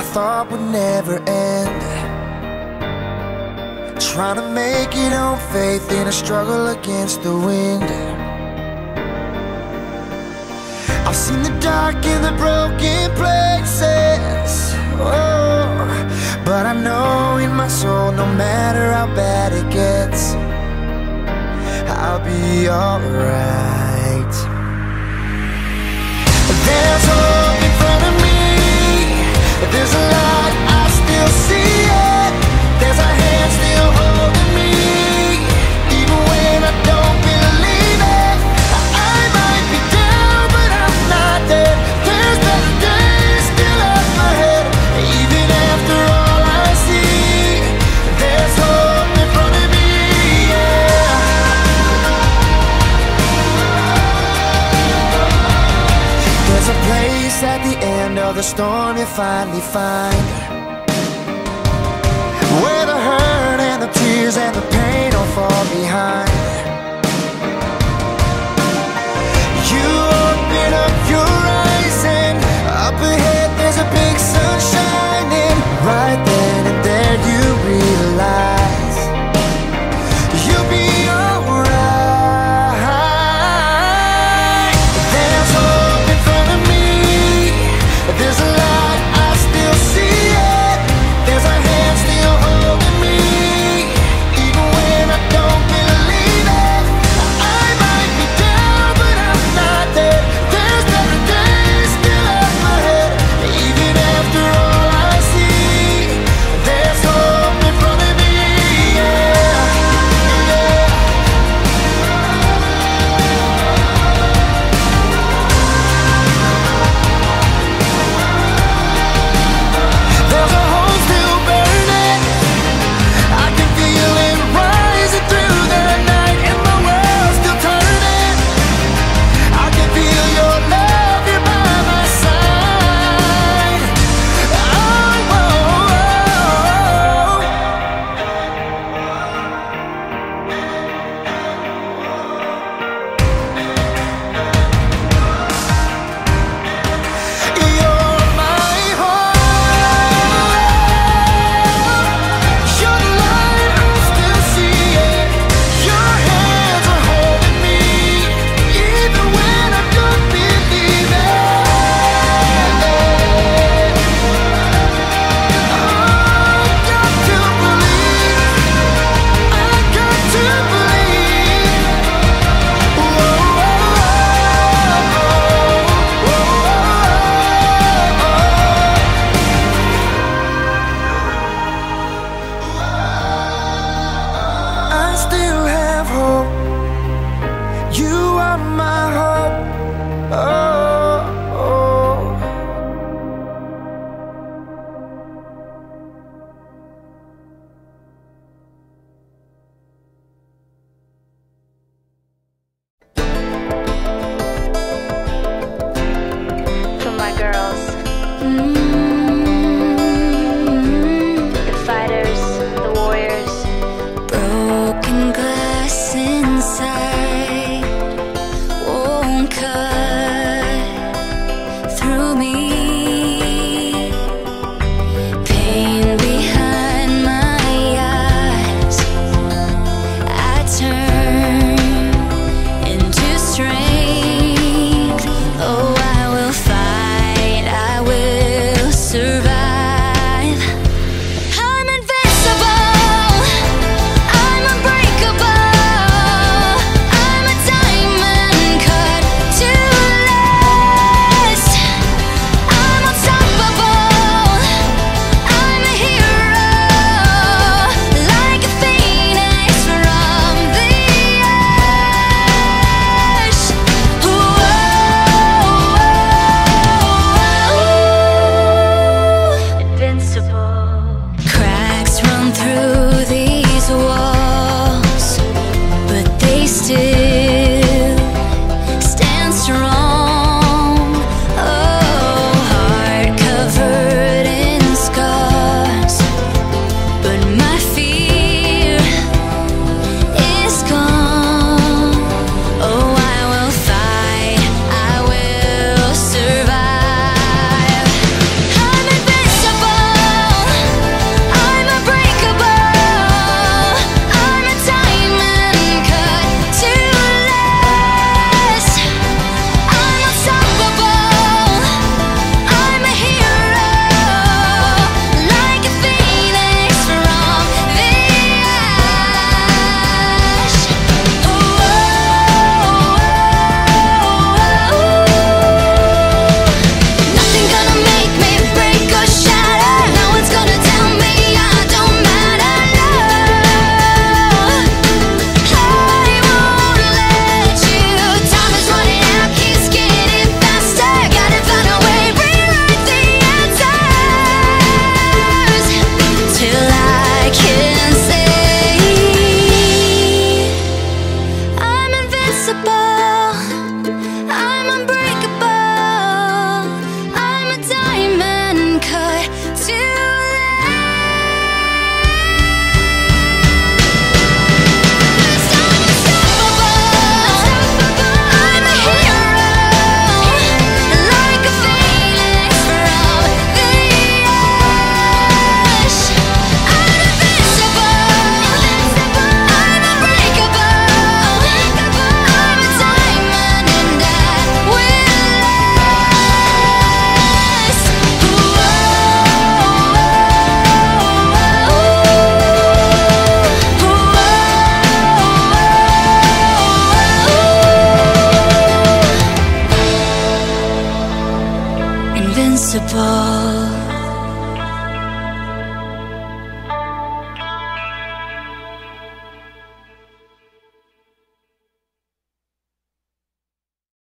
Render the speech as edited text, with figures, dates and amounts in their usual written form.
thought would never end. Trying to make it on faith in a struggle against the wind. I've seen the dark and the broken places, oh, but I know in my soul, no matter how bad it gets, I'll be alright. There's hope in front of me. There's a light, I still see it. There's a hand still holding me, even when I don't believe it. I might be down, but I'm not dead. There's better days still up ahead. Even after all I see, there's hope in front of me, yeah. There's a place at the end of the storm you finally find, where the hurt and the tears and the pain all fall behind.